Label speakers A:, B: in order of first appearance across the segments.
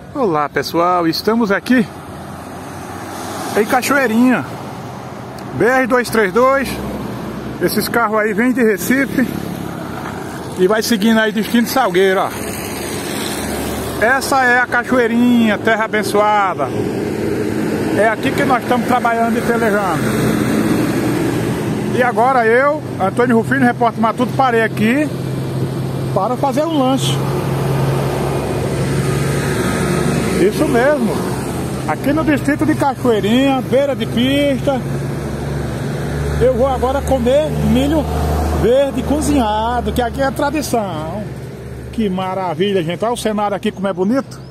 A: Olá pessoal, estamos aqui em Cachoeirinha, BR-232. Esses carros aí vêm de Recife e vai seguindo aí destino de Salgueiro, ó. Essa é a Cachoeirinha, terra abençoada. É aqui que nós estamos trabalhando e pelejando. E agora eu, Antônio Rufino, repórter Matuto, parei aqui para fazer um lanche. Isso mesmo, aqui no distrito de Cachoeirinha, beira de pista. Eu vou agora comer milho verde cozinhado, que aqui é tradição. Que maravilha, gente, olha o cenário aqui como é bonito.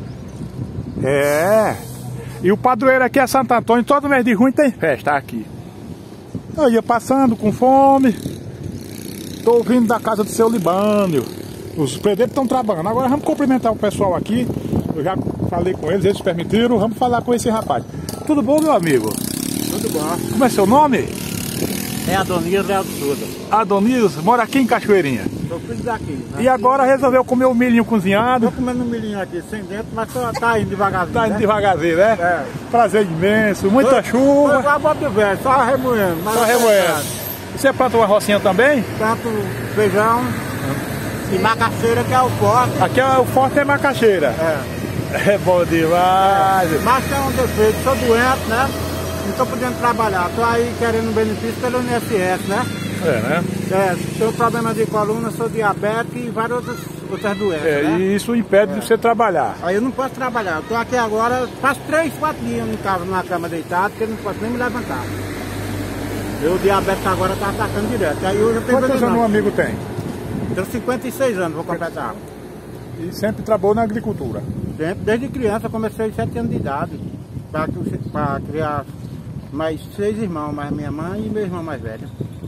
A: É, e o padroeiro aqui é Santo Antônio, todo mês de junho tem festa aqui. Eu ia passando com fome, tô vindo da casa do seu Libânio. Os predeiros estão trabalhando, agora vamos cumprimentar o pessoal aqui. Eu já falei com eles permitiram, vamos falar com esse rapaz. Tudo bom, meu amigo?
B: Tudo bom.
A: Como é seu nome?
B: É Adonias Leal de Souza.
A: Adonias, mora aqui em Cachoeirinha.
B: Sou filho daqui.
A: E agora resolveu comer o milhinho cozinhado.
B: Tô comendo um milhinho aqui sem dentro, mas tá indo devagarzinho.
A: Tá indo
B: né?
A: devagarzinho, né?
B: É.
A: Prazer imenso, muita chuva.
B: Agora bota o velho, só remoendo.
A: Só remoendo. Você planta uma rocinha também?
B: Tanto feijão e macaxeira, que é o forte.
A: Aqui é o forte é macaxeira. É bom demais.
B: Mas tem um defeito, sou doente, né? Não tô podendo trabalhar. Tô aí querendo benefício pelo INSS, né?
A: Né?
B: Tenho problema de coluna, sou diabético e várias outras doenças, né?
A: E isso impede de você trabalhar.
B: Aí eu não posso trabalhar. Eu tô aqui agora, faz 3, 4 dias na cama deitado, porque eu não posso nem me levantar. Meu diabetes agora tá atacando direto. Aí hoje eu tenho
A: Quantos anos um amigo tem?
B: Tenho 56 anos, vou completar.
A: E sempre trabalhou na agricultura?
B: Sempre, desde criança, comecei 7 anos de idade. Para criar mais 6 irmãos, mais minha mãe e meu irmão mais velho.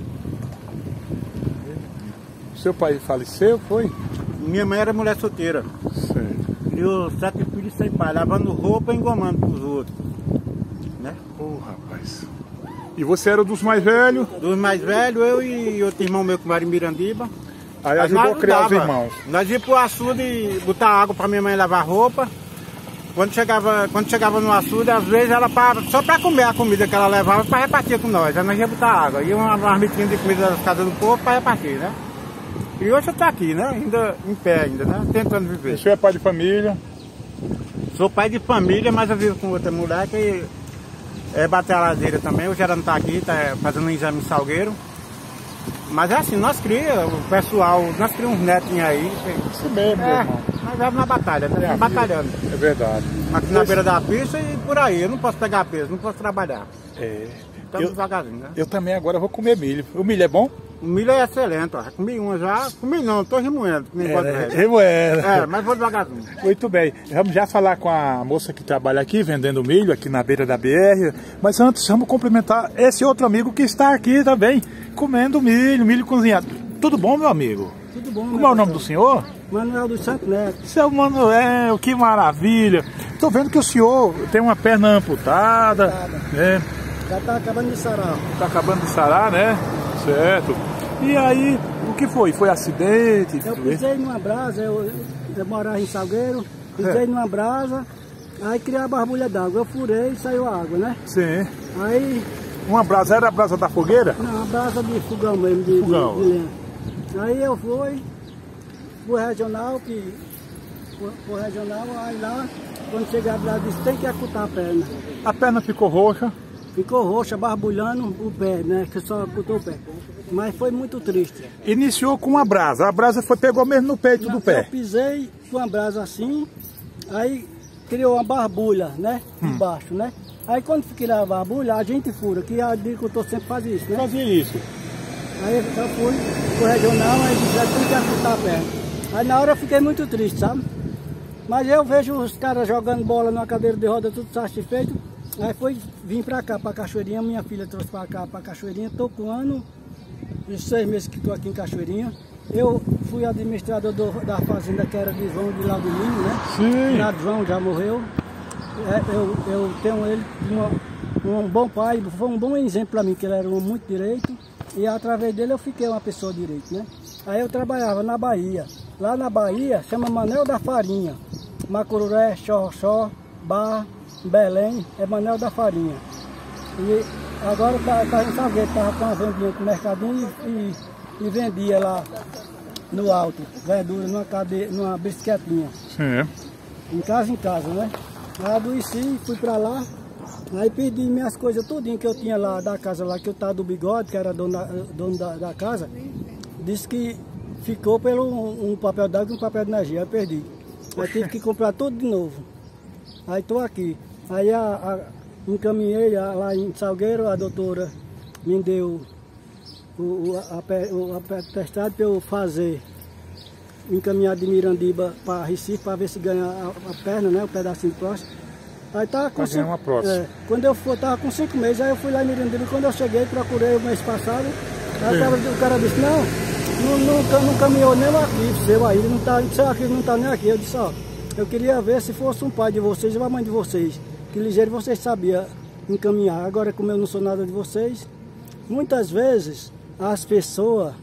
A: Seu pai faleceu, foi?
B: Minha mãe era mulher solteira.
A: Certo.
B: Criou 7 filhos sem pai, lavando roupa e engomando pros outros. Né?
A: Rapaz. E você era dos mais velhos?
B: Dos mais velhos, eu e outro irmão meu que mora em Mirandiba.
A: Aí ajudou a criar os irmãos.
B: Nós íamos pro açude botar água para minha mãe lavar roupa. Quando chegava no açude, às vezes ela parava só para comer a comida que ela levava para repartir com nós. Aí nós íamos botar água. E uma marmitinha de comida das casas do povo para repartir, né? E hoje eu tô aqui, né? Ainda em pé, ainda, né? Tentando viver.
A: O senhor é pai de família?
B: Sou pai de família, mas eu vivo com outra mulher que é batalhadeira também. O Gerando tá aqui, tá fazendo um exame em Salgueiro. Mas é assim, nós criamos, o pessoal, nós criamos uns netinhos aí.
A: Isso mesmo, meu irmão.
B: Nós vamos na batalha, né? Batalhando.
A: É verdade.
B: Aqui na beira da pista e por aí. Eu não posso pegar peso, não posso trabalhar. Estamos devagarzinho, né?
A: Eu também agora vou comer milho. O milho é bom?
B: O milho é excelente, ó. Comi uma já. Comi não, tô remoendo.
A: Remoendo.
B: Mas vou devagarzinho.
A: Muito bem. Vamos já falar com a moça que trabalha aqui, vendendo milho, aqui na beira da BR. Mas antes, vamos cumprimentar esse outro amigo que está aqui também, comendo milho cozinhado. Tudo bom, meu amigo?
B: Tudo bom.
A: Como é o nome do senhor?
B: Manuel dos Santos Neto.
A: Seu Manuel, que maravilha. Estou vendo que o senhor tem uma perna amputada. Né?
B: Já está acabando de sarar.
A: Está acabando de sarar, né? Certo. E aí, o que foi? Foi acidente?
C: Eu pisei numa brasa, eu morava em Salgueiro, pisei numa brasa, aí criei a barbulha d'água. Eu furei e saiu a água, né?
A: Sim.
C: Aí...
A: Uma brasa, era a brasa da fogueira?
C: Não, a brasa de fogão mesmo, de lenha. Aí eu fui regional, aí lá, quando cheguei lá, disse, tem que acutar a perna.
A: A perna ficou roxa?
C: Ficou roxa, barbulhando o pé, né? Que só acutou o pé. Mas foi muito triste.
A: Iniciou com uma brasa, a brasa pegou mesmo no peito do pé.
C: Eu pisei com a brasa assim, aí criou uma barbulha, né? Embaixo, né? Aí quando criar a barbulha, a gente fura, que a agricultor sempre faz isso, né?
A: Fazia isso.
C: Aí eu fui pro regional, aí já tem que acutar a perna. Aí na hora eu fiquei muito triste, sabe? Mas eu vejo os caras jogando bola numa cadeira de roda, tudo satisfeito. Aí vim pra cá, pra Cachoeirinha, minha filha trouxe pra cá, pra Cachoeirinha. Tô com 1 ano e 6 meses que tô aqui em Cachoeirinha. Eu fui administrador da fazenda que era de João de Lago Ninho, né?
A: Sim.
C: O João já morreu. Eu tenho ele um bom pai, foi um bom exemplo para mim, que ele era um muito direito. E através dele eu fiquei uma pessoa direito, né? Aí eu trabalhava na Bahia. Lá na Bahia chama Manel da Farinha. Macururé, Xorroxó, Barra, Belém, é Manel da Farinha. E agora tá em Salgueiro, estava com uma vendinha com o mercadinho e vendia lá no alto, verdura numa bicicletinha.
A: Sim.
C: Em casa, né? Aí adoeci, fui pra lá, aí pedi minhas coisas tudinho que eu tinha lá da casa lá, que eu tava do Bigode, que era dono da casa, disse que ficou pelo um papel d'água e um papel de energia, eu perdi. Aí tive que comprar tudo de novo. Aí tô aqui. Aí encaminhei lá em Salgueiro, a doutora me deu o atestado para eu fazer, encaminhar de Mirandiba para Recife para ver se ganha a perna, né, o pedacinho de próstata. Aí tava com
A: uma próxima.
C: quando eu tava com 5 meses, aí eu fui lá em Mirandiba, quando eu cheguei, procurei o mês passado, aí o cara disse, não caminhou nem o arquivo seu aí, seu arquivo não tá nem aqui. Eu disse, ó, eu queria ver se fosse um pai de vocês ou a mãe de vocês, que ligeiro vocês sabiam encaminhar. Agora, como eu não sou nada de vocês, muitas vezes as pessoas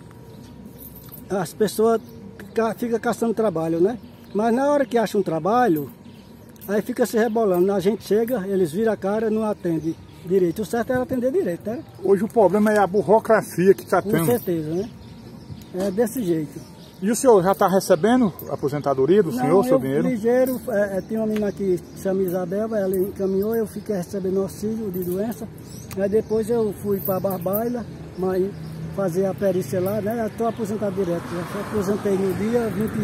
C: ficam caçando trabalho, né? Mas na hora que acham um trabalho, aí fica se rebolando. A gente chega, eles viram a cara, não atende direito. O certo era atender direito, né?
A: Hoje o problema é a burocracia que está tendo.
C: Com certeza, né? É desse jeito.
A: E o senhor já está recebendo a aposentadoria do senhor, seu dinheiro?
C: Ligeiro, tinha uma menina aqui que se chama Isabel, ela encaminhou, eu fiquei recebendo auxílio de doença. Aí depois eu fui para Barbaila, fazer a perícia lá, né? Estou aposentado direto. Eu aposentei no dia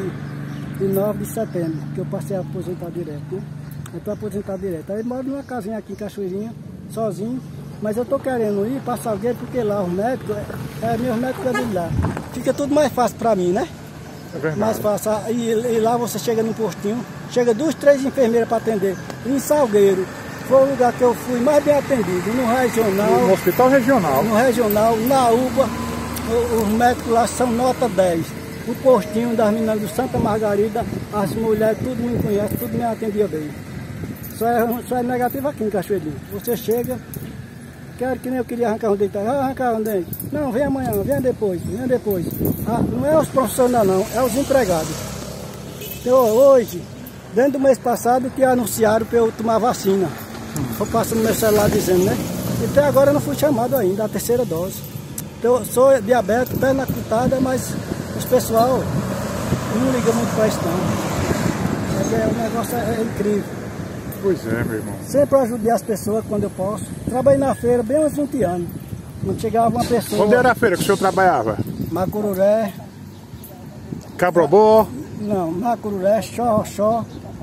C: 29 de setembro, que eu passei a aposentar direto, né? Eu estou aposentado direto. Aí moro numa casinha aqui em Cachoeirinha, sozinho. Mas eu estou querendo ir para Salgueiro porque lá os médicos, meus médicos é de lá. Fica tudo mais fácil para mim, né?
A: É verdade.
C: Mais fácil. E lá você chega num postinho, chega 2, 3 enfermeiras para atender. Em Salgueiro, foi o lugar que eu fui mais bem atendido. No regional.
A: No hospital regional.
C: No regional, na UBA, os médicos lá são nota 10. O postinho das meninas do Santa Margarida, as mulheres, tudo me conhece, tudo me atendia bem. Só é negativo aqui em Cachoeirinha. Você chega. Quero que nem eu queria arrancar um dente. Arrancar um dente. Não, vem amanhã, vem depois, vem depois. Não é os profissionais não, é os empregados. Então, hoje, dentro do mês passado, que anunciaram para eu tomar vacina. Estou passando meu celular dizendo, né? E até agora eu não fui chamado ainda, a terceira dose. Então, eu sou diabético, perna cortada, mas os pessoal não liga muito para isso não. O negócio é incrível.
A: Pois é, meu irmão.
C: Sempre ajudei as pessoas quando eu posso. Trabalhei na feira bem uns 20 anos. Quando chegava uma pessoa...
A: Onde era a feira que o senhor trabalhava?
C: Macururé.
A: Cabrobó.
C: Não, Macururé, Xorroxó,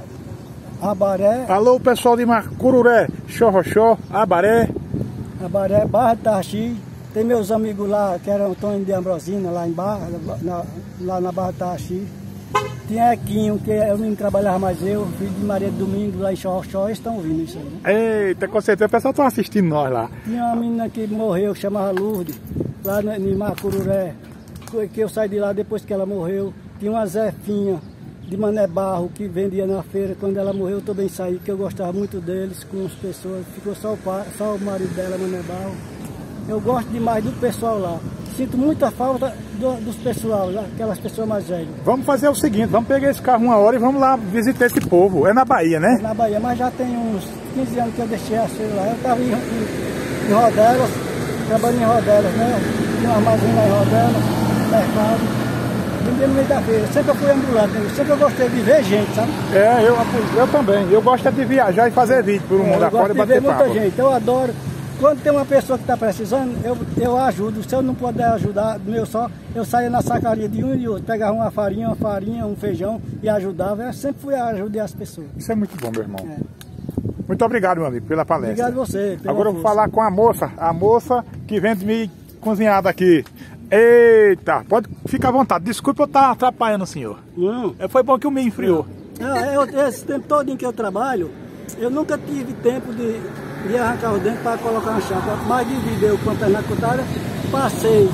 C: Abaré.
A: Alô, pessoal de Macururé, Xorroxó, Abaré.
C: Abaré, Barra de Tarxi. Tem meus amigos lá, que eram Antônio de Ambrosina, lá em Barra, lá na Barra de Tarxi. Tinha Equinho, que eu não trabalhava mais filho de Maria de Domingo, lá em Xorroxó, eles estão ouvindo isso aí, né?
A: Eita, com certeza, o pessoal está assistindo nós lá.
C: Tinha uma menina que morreu, que chamava Lourdes, lá em Macururé, que eu saí de lá depois que ela morreu. Tinha uma Zefinha de Mané Barro, que vendia na feira. Quando ela morreu, eu também saí, que eu gostava muito deles, com as pessoas. Ficou só o marido dela, Mané Barro. Eu gosto demais do pessoal lá. Sinto muita falta dos pessoal, aquelas pessoas mais velhas.
A: Vamos fazer o seguinte, vamos pegar esse carro uma hora e vamos lá visitar esse povo. É na Bahia, né?
C: É na Bahia, mas já tem uns 15 anos que eu deixei a feira lá. Eu estava em Rodelas, trabalhando em Rodelas, né? Tinha um armazém lá em Rodelas, mercado. Vendendo no meio da feira. Sempre eu fui ambulante, sempre eu gostei de ver gente, sabe?
A: Eu também. Eu gosto de viajar e fazer vídeo por um mundo afora e bater papo. Eu gosto de ver muita
C: gente, eu adoro. Quando tem uma pessoa que está precisando, eu ajudo. Se eu não puder ajudar eu saio na sacaria de um e de outro. Pegava uma farinha, um feijão e ajudava. Eu sempre fui ajudar as pessoas.
A: Isso é muito bom, meu irmão. Muito obrigado, meu amigo, pela palestra.
C: Obrigado a você.
A: Agora eu vou falar com a moça que vende milho cozinhado aqui. Eita, pode ficar à vontade. Desculpa eu estar atrapalhando o senhor.
C: Não.
A: Foi bom que o milho enfriou.
C: Esse tempo todo em que eu trabalho, eu nunca tive tempo de arrancar o dente para colocar uma chapa. Mas devido eu com a perna cortada, passei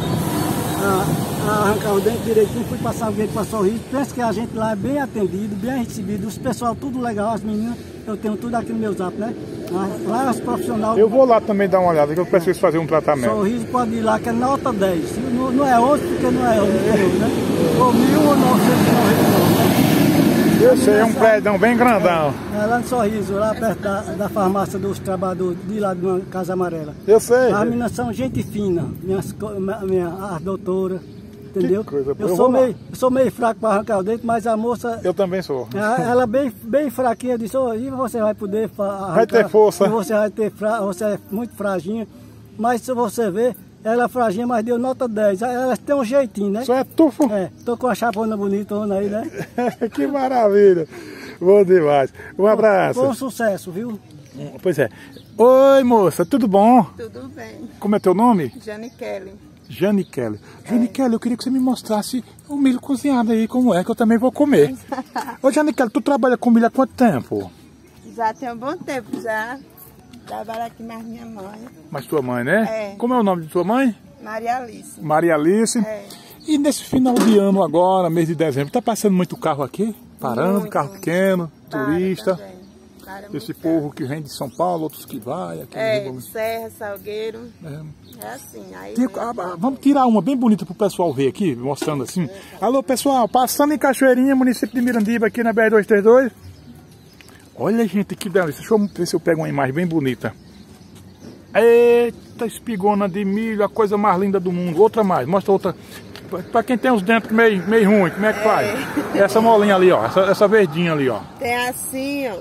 C: a arrancar o dente direitinho, fui passar o dente para Sorriso. Penso que a gente lá é bem atendido, bem recebido, os pessoal tudo legal, as meninas, eu tenho tudo aqui no meu zap, né? Lá os profissionais... Eu
A: vou lá também dar uma olhada, que eu preciso fazer um tratamento.
C: Sorriso pode ir lá, que é nota 10. Não é 11, porque não é 11, né? Ou 1.999, né?
A: Eu sei, é um prédio bem grandão.
C: É lá no Sorriso, lá perto da farmácia dos trabalhadores, de lá de uma Casa Amarela.
A: Eu sei.
C: As meninas são gente fina, as doutoras, entendeu?
A: Que coisa boa.
C: Eu sou meio fraco para arrancar o dente, mas a moça...
A: Eu também sou.
C: Ela bem fraquinha, disse, e você vai poder arrancar,
A: vai ter força.
C: Você vai ter você é muito fraginha, mas se você ver, ela é fraginha, mas deu nota 10. Ela tem um jeitinho, né?
A: Só é tufo.
C: É, tô com a chapona bonitona aí, né?
A: Que maravilha. Bom demais. Um abraço.
C: Bom sucesso, viu?
A: Pois é. Oi, moça, tudo bom?
D: Tudo bem.
A: Como é teu nome?
D: Jane Kelly.
A: Jane Kelly. Jane Kelly, eu queria que você me mostrasse o milho cozinhado aí, como é, que eu também vou comer. Ô, Jane Kelly, tu trabalha com milho há quanto tempo?
D: Já tem um bom tempo já. Trabalho aqui mais minha mãe.
A: Mas tua mãe, né?
D: É.
A: Como é o nome de tua mãe?
D: Maria Alice.
A: Maria Alice.
D: É.
A: E nesse final de ano agora, mês de dezembro, tá passando muito carro aqui? Parando,
D: Muito.
A: carro pequeno, turista.
D: Para
A: Esse
D: muito
A: povo que vem de São Paulo, outros que vai.
D: Serra, Salgueiro.
A: É.
D: É assim. Aí
A: Vamos tirar uma bem bonita pro pessoal ver aqui, mostrando assim. Alô, pessoal, passando em Cachoeirinha, município de Mirandiba, aqui na BR-232. Olha, gente, que delícia. Deixa eu ver se eu pego uma imagem bem bonita. Eita, espigona de milho, a coisa mais linda do mundo. Outra mais, mostra outra. Pra quem tem os dentes meio ruim, como é que faz? Essa molinha ali, ó. Essa verdinha ali, ó.
D: tem assim, ó.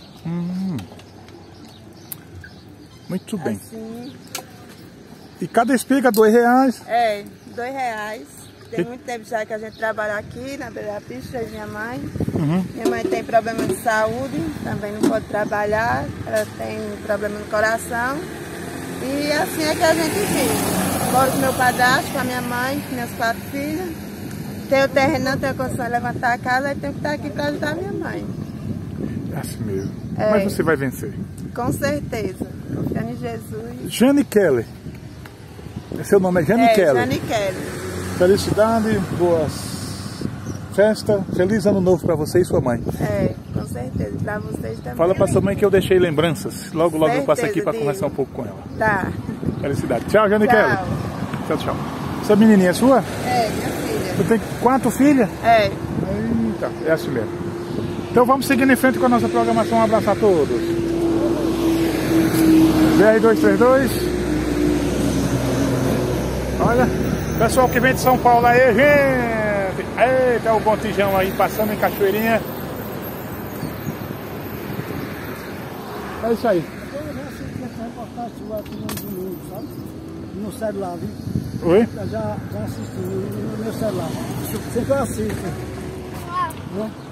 A: Muito bem.
D: Assim.
A: E cada espiga R$2.
D: É, R$2. Tem muito tempo já que a gente trabalha aqui na beira da pista, minha mãe. Minha mãe tem problema de saúde, também não pode trabalhar. Ela tem problema no coração. E assim é que a gente vive. Moro com meu padrasto, com a minha mãe, com minhas 4 filhas. Tenho terreno, não tenho condição de levantar a casa, e tenho que estar aqui para ajudar a minha mãe.
A: É assim mesmo.
D: É.
A: Mas você vai vencer.
D: Com certeza. Confiando em Jesus.
A: Jane Kelly. Seu nome é Jane Kelly.
D: Jane Kelly.
A: Felicidade, boas festas, feliz ano novo para você e sua mãe.
D: É, com certeza. Para vocês também.
A: Fala para sua mãe que eu deixei lembranças. Logo eu passo aqui para
D: digo.
A: conversar um pouco com ela.
D: Tá.
A: Felicidade. Tchau, Jane
D: Tchau.
A: Kelly. Tchau, tchau. Essa menininha é sua?
D: É, minha filha.
A: Você tem 4 filhas?
D: É.
A: Eita, é assim mesmo. Então vamos seguindo em frente com a nossa programação. Um abraço a todos. BR-232. Olha, pessoal que vem de São Paulo aí, gente. Eita, o Bontijão aí passando em Cachoeirinha. É isso aí.
C: Eu já assisti essa reportagem sua aqui no domingo, sabe? No celular, viu?
A: Oi?
C: Já assisti no meu celular. Sempre eu assisto. Né?